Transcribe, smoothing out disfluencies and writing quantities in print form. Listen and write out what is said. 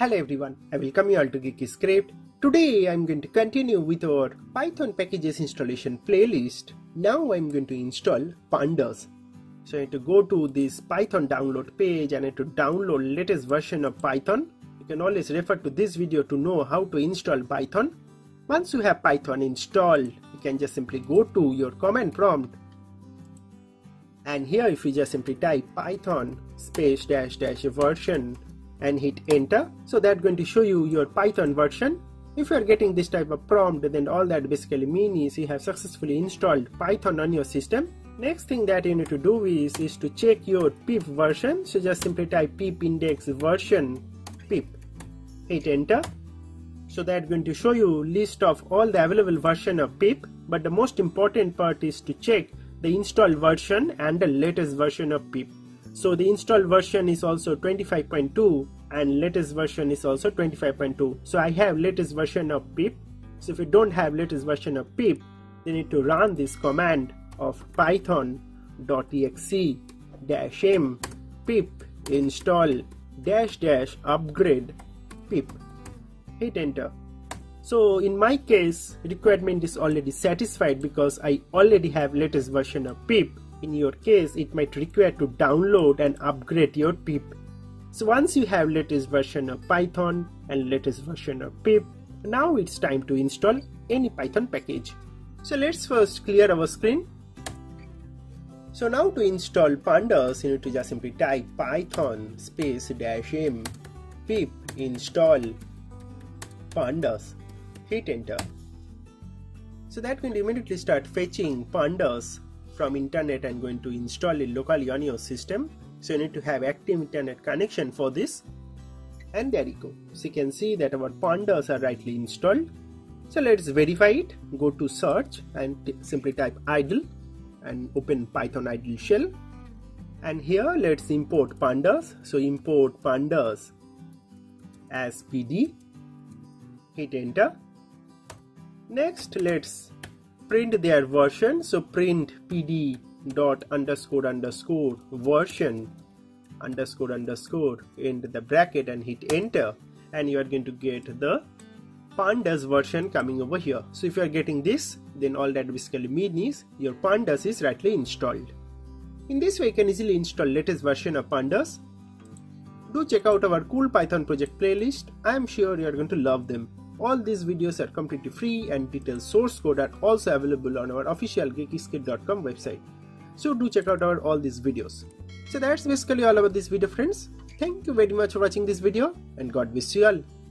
Hello everyone, I welcome you all to Geeky Script. Today I am going to continue with our Python packages installation playlist. Now I am going to install Pandas. So I need to go to this Python download page and I need to download latest version of Python. You can always refer to this video to know how to install Python. Once you have Python installed, you can just simply go to your command prompt. And here if you just simply type python space dash dash version and hit enter, so that's going to show you your Python version. If you are getting this type of prompt, then all that basically means is you have successfully installed Python on your system. Next thing that you need to do is to check your pip version. So just simply type pip index version pip, hit enter. So that's going to show you list of all the available version of pip, but the most important part is to check the installed version and the latest version of pip. So the installed version is also 25.2 and latest version is also 25.2. So I have latest version of pip. So if you don't have latest version of pip, you need to run this command of python.exe -m pip install --upgrade pip. Hit enter. So in my case, requirement is already satisfied because I already have latest version of pip. In your case, it might require to download and upgrade your pip. So once you have latest version of Python and latest version of pip, now it's time to install any Python package. So let's first clear our screen. So now to install Pandas, you need to just simply type python space -m pip install Pandas. Hit enter. So that will immediately start fetching Pandas from internet and going to install it locally on your system. So you need to have active internet connection for this. And there you go. So you can see that our Pandas are rightly installed. So let's verify it. Go to search and simply type idle and open Python idle shell. And here let's import Pandas. So import Pandas as pd. Hit enter. Next let's print their version. So print pd dot underscore underscore version underscore underscore into the bracket and hit enter, and you are going to get the Pandas version coming over here. So if you are getting this, then all that basically means your Pandas is rightly installed. In this way you can easily install latest version of Pandas. Do check out our cool Python project playlist. I am sure you are going to love them. All these videos are completely free and detailed source code are also available on our official geekyscript.com website. So do check out all these videos. So that's basically all about this video, friends. Thank you very much for watching this video and God bless you all.